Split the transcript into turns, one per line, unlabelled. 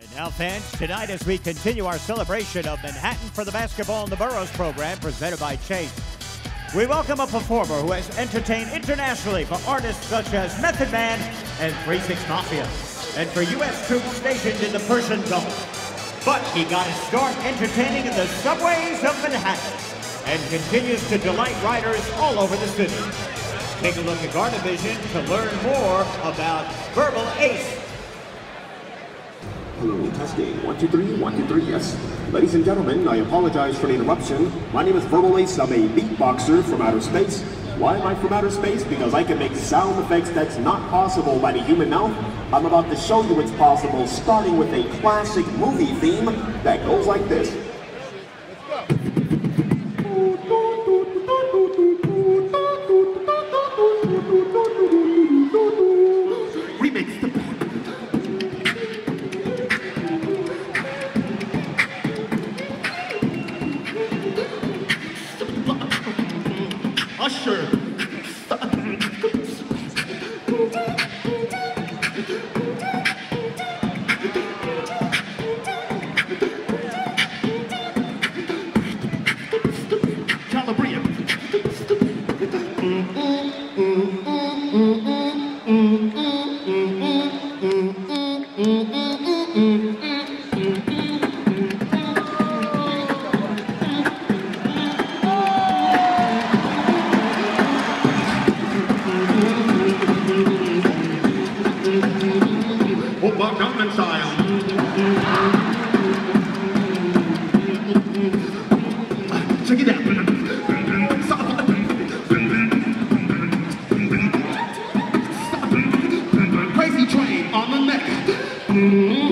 And now, fans, tonight as we continue our celebration of Manhattan for the Basketball in the Boroughs program presented by Chase, we welcome a performer who has entertained internationally for artists such as Method Man and 3-6 Mafia, and for U.S. troops stationed in the Persian Gulf. But he got his start entertaining in the subways of Manhattan and continues to delight riders all over the city. Take a look at Gardavision to learn more about verbalase.
Hello, testing. 1, 2, 3, 1, 2, 3, yes. Ladies and gentlemen, I apologize for the interruption. My name is verbalase. I'm a beatboxer from outer space. Why am I from outer space? Because I can make sound effects that's not possible by the human mouth. I'm about to show you it's possible, starting with a classic movie theme that goes like this. Remix the Usher. Check it out. Crazy train on the neck.